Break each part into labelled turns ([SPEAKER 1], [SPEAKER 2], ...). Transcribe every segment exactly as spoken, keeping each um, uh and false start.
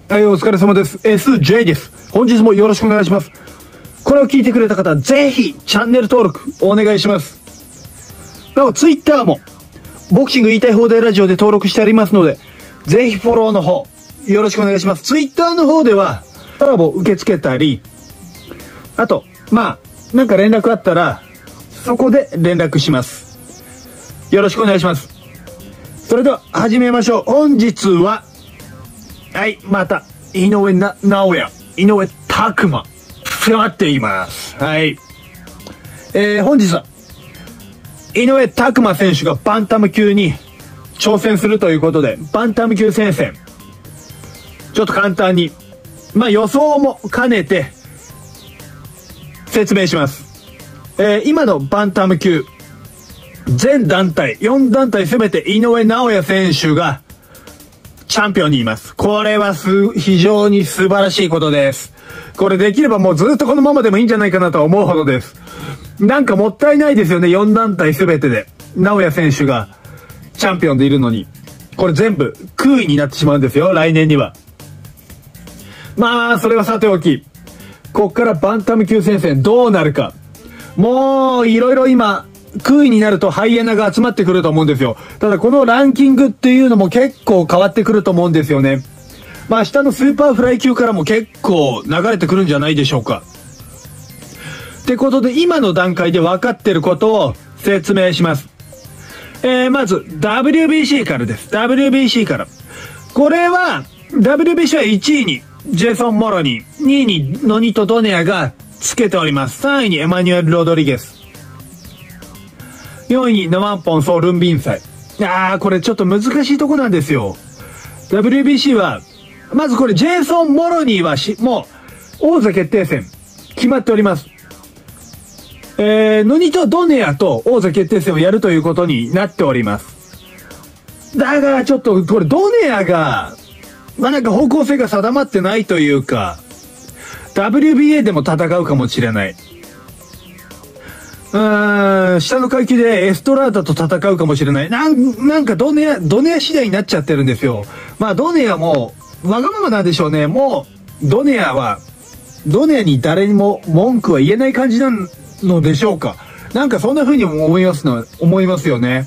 [SPEAKER 1] はい、お疲れ様です。エスジェー です。本日もよろしくお願いします。これを聞いてくれた方、ぜひ、チャンネル登録、お願いします。なお、ツイッターも、ボクシング言いたい放題ラジオで登録してありますので、ぜひフォローの方、よろしくお願いします。ツイッターの方では、コラボ受け付けたり、あと、まあ、なんか連絡あったら、そこで連絡します。よろしくお願いします。それでは、始めましょう。本日は、はい、また、井上な、直哉、井上拓磨、迫っています。はい。えー、本日は、井上拓磨選手がバンタム級に挑戦するということで、バンタム級戦線、ちょっと簡単に、まあ予想も兼ねて、説明します。えー、今のバンタム級、全団体、よん団体すべて井上尚弥選手が、チャンピオンにいます。これはす、非常に素晴らしいことです。これできればもうずっとこのままでもいいんじゃないかなと思うほどです。なんかもったいないですよね。よん団体すべてで。直哉選手がチャンピオンでいるのに。これ全部空位になってしまうんですよ。来年には。まあ、それはさておき。こっからバンタム級戦線どうなるか。もう、いろいろ今、空位になるとハイエナが集まってくると思うんですよ。ただこのランキングっていうのも結構変わってくると思うんですよね。まあ下のスーパーフライ級からも結構流れてくるんじゃないでしょうか。ってことで今の段階で分かってることを説明します。えー、まず ダブリュービーシー からです。ダブリュービーシー から。これは ダブリュービーシー はいちいにジェイソン・モロニー、にいにノニト・ドネアがつけております。さんいにエマニュエル・ロドリゲス。よんいにナワンポン・ソー・ルンビンサイ。あー、これちょっと難しいとこなんですよ。ダブリュービーシー は、まずこれジェイソン・モロニーはし、もう、王座決定戦、決まっております。えー、ノニト・ドネアと王座決定戦をやるということになっております。だからちょっと、これドネアが、まあなんか方向性が定まってないというか、ダブリュービーエー でも戦うかもしれない。うーん、下の階級でエストラーダと戦うかもしれない。なん、なんかドネア、ドネア次第になっちゃってるんですよ。まあドネアも、わがままなんでしょうね。もう、ドネアは、ドネアに誰にも文句は言えない感じなのでしょうか。なんかそんな風に思いますの、思いますよね。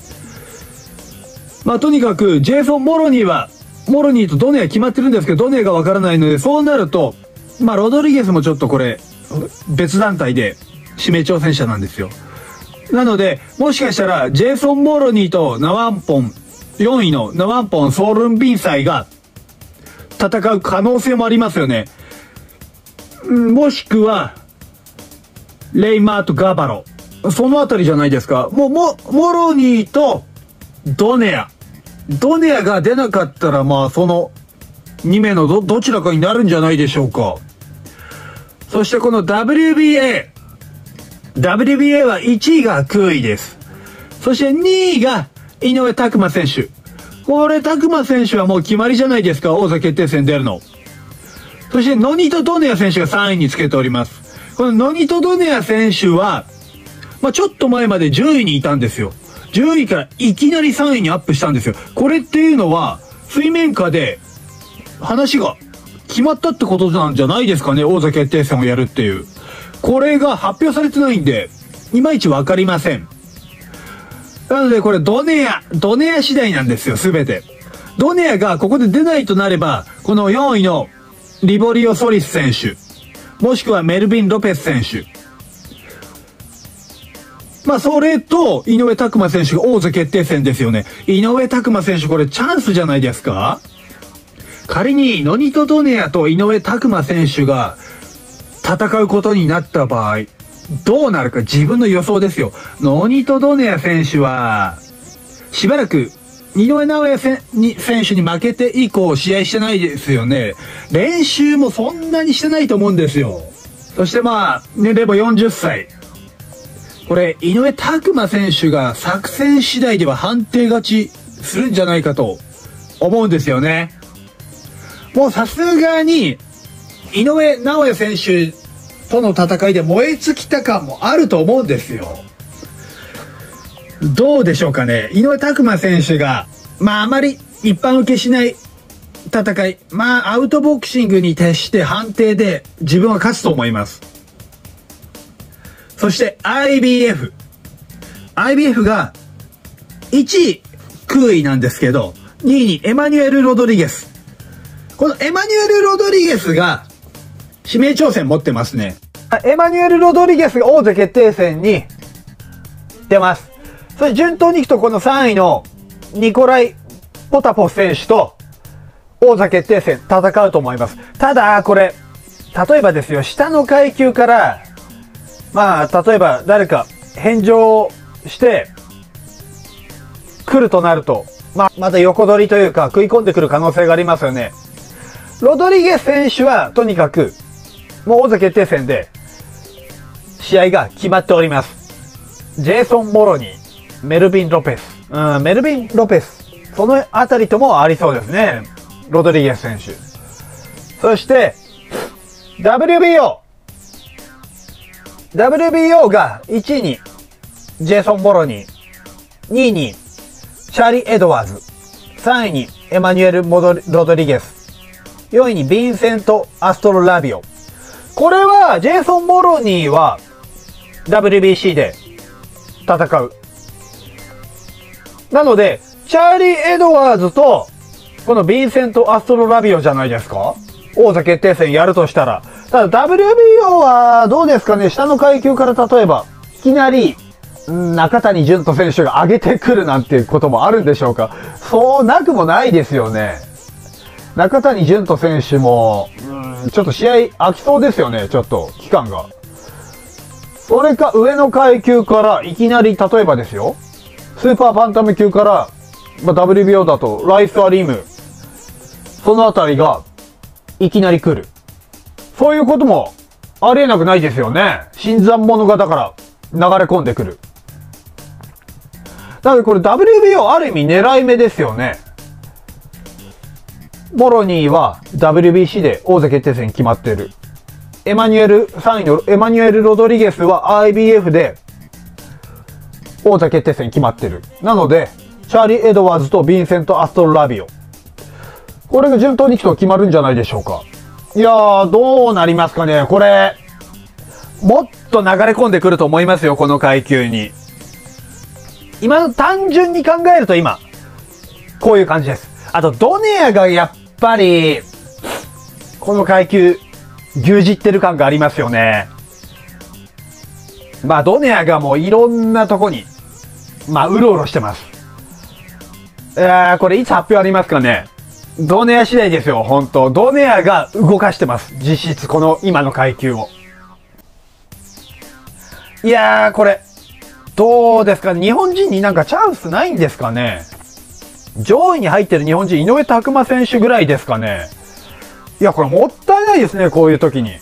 [SPEAKER 1] まあとにかく、ジェイソン・モロニーは、モロニーとドネア決まってるんですけど、ドネアがわからないので、そうなると、まあロドリゲスもちょっとこれ、別団体で、指名挑戦者なんですよ。なので、もしかしたら、ジェイソン・モロニーとナワンポン、よんいのナワンポン・ソールンビンサイが戦う可能性もありますよね。もしくは、レイマート・ガバロ。そのあたりじゃないですか。もう、も、モロニーとドネア。ドネアが出なかったら、まあ、そのに名の ど, どちらかになるんじゃないでしょうか。そしてこの ダブリュービーエー。ダブリュービーエー はいちいが空位です。そしてにいが井上拓磨選手。これ拓磨選手はもう決まりじゃないですか。王座決定戦出るの。そしてノニト・ドネア選手がさんいにつけております。このノニト・ドネア選手は、まあ、ちょっと前までじゅういにいたんですよ。じゅういからいきなりさんいにアップしたんですよ。これっていうのは、水面下で話が決まったってことなんじゃないですかね。王座決定戦をやるっていう。これが発表されてないんで、いまいちわかりません。なのでこれドネア、ドネア次第なんですよ、すべて。ドネアがここで出ないとなれば、このよんいのリボリオ・ソリス選手、もしくはメルビン・ロペス選手。まあそれと井上拓磨選手が王座決定戦ですよね。井上拓磨選手これチャンスじゃないですか？仮にノニト・ドネアと井上拓磨選手が戦うことになった場合、どうなるか自分の予想ですよ。ノニト・ドネア選手は、しばらく、井上尚弥選手に負けて以降試合してないですよね。練習もそんなにしてないと思うんですよ。そしてまあ、年齢もよんじゅっさい。これ、井上拓磨選手が作戦次第では判定勝ちするんじゃないかと思うんですよね。もうさすがに、井上尚弥選手との戦いで燃え尽きた感もあると思うんですよ。どうでしょうかね。井上拓磨選手が、まああまり一般受けしない戦い、まあアウトボクシングに徹して判定で自分は勝つと思います。そして アイビーエフ。アイビーエフ がいちい空位なんですけど、にいにエマニュエル・ロドリゲス。このエマニュエル・ロドリゲスが指名挑戦持ってますね。エマニュエル・ロドリゲスが王座決定戦に出ます。それ順当にいくとこのさんいのニコライ・ポタポス選手と王座決定戦戦うと思います。ただ、これ、例えばですよ、下の階級から、まあ、例えば誰か返上して来るとなると、まあ、また横取りというか食い込んでくる可能性がありますよね。ロドリゲス選手はとにかく、もう王座決定戦で試合が決まっております。ジェイソン・モロニー、メルビン・ロペス。うん、メルビン・ロペス。そのあたりともありそうですね。ロドリゲス選手。そして、ダブリュービーオー。ダブリュービーオー がいちいにジェイソン・モロニー、にいにチャーリー・エドワーズ、さんいにエマニュエル・モドロドリゲス、よんいにヴィンセント・アストロラビオ。これは、ジェイソン・モロニーは ダブリュービーシー で戦う。なので、チャーリー・エドワーズと、このヴィンセント・アストロラビオじゃないですか？王座決定戦やるとしたら。ただ ダブリュービーオー はどうですかね？下の階級から例えば、いきなり、中谷潤人選手が上げてくるなんていうこともあるんでしょうか？そうなくもないですよね。中谷潤人選手も、うん、ちょっと試合空きそうですよね、ちょっと、期間が。それか上の階級からいきなり、例えばですよ、スーパーバンタム級から、まあ、ダブリュービーオー だと、ライス・アリーム、そのあたりが、いきなり来る。そういうことも、ありえなくないですよね。新参者がだから、流れ込んでくる。なのでこれ ダブリュービーオー ある意味狙い目ですよね。モロニーは ダブリュービーシー で王座決定戦決まってる。エマニュエル、さんいのエマニュエル・ロドリゲスは アイビーエフ で王座決定戦決まってる。なので、チャーリー・エドワーズとヴィンセント・アストロラビオ。これが順当にいくと決まるんじゃないでしょうか。いやー、どうなりますかね。これ、もっと流れ込んでくると思いますよ、この階級に。今の単純に考えると今、こういう感じです。あと、ドネアがやっぱり、この階級、牛耳ってる感がありますよね。まあ、ドネアがもういろんなとこに、まあ、うろうろしてます。えー、これいつ発表ありますかね。ドネア次第ですよ、本当ドネアが動かしてます。実質、この今の階級を。いやー、これ、どうですか？日本人になんかチャンスないんですかね？上位に入ってる日本人、井上拓真選手ぐらいですかね？いや、これもったいないですね、こういう時に。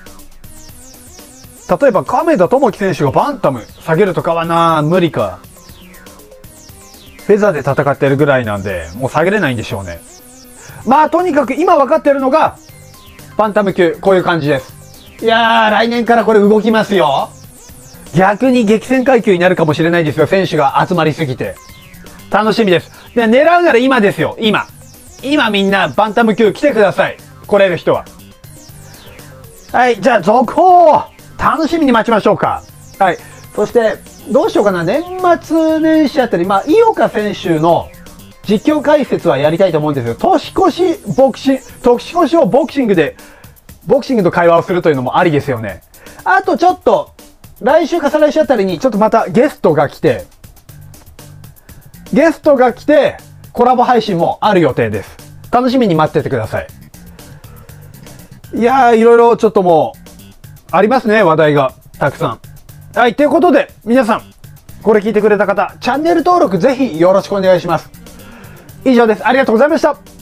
[SPEAKER 1] 例えば、亀田智樹選手がバンタム下げるとかはな、無理か。フェザーで戦ってるぐらいなんで、もう下げれないんでしょうね。まあ、とにかく今分かってるのが、バンタム級、こういう感じです。いやー、来年からこれ動きますよ。逆に激戦階級になるかもしれないですよ。選手が集まりすぎて。楽しみです。で、狙うなら今ですよ。今。今みんなバンタム級来てください。来れる人は。はい。じゃあ続報を楽しみに待ちましょうか。はい。そして、どうしようかな。年末年始あたり、まあ、井岡選手の実況解説はやりたいと思うんですよ。年越しボクシング、年越しをボクシングで、ボクシングと会話をするというのもありですよね。あとちょっと、来週か再来週あたりにちょっとまたゲストが来て、ゲストが来てコラボ配信もある予定です。楽しみに待っててください。いやー、いろいろちょっともう、ありますね、話題がたくさん。はい、ということで、皆さん、これ聞いてくれた方、チャンネル登録ぜひよろしくお願いします。以上です。ありがとうございました。